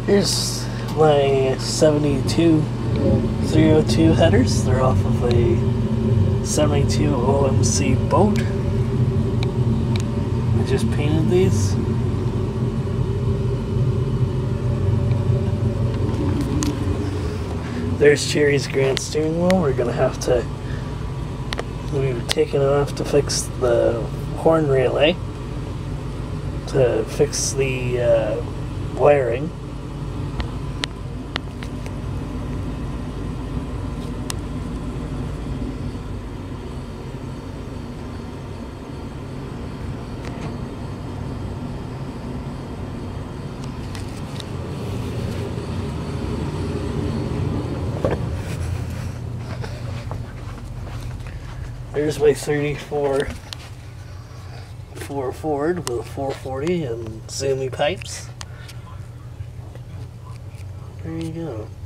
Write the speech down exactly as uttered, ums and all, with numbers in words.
Here's my seventy-two three oh two headers. They're off of a seventy-two O M C boat. I just painted these. There's Cherry's grand steering wheel. We're gonna have to, we've taken it off to fix the horn relay, to fix the uh, wiring. There's my thirty-four four Ford with a four forty and Zoomy pipes. There you go.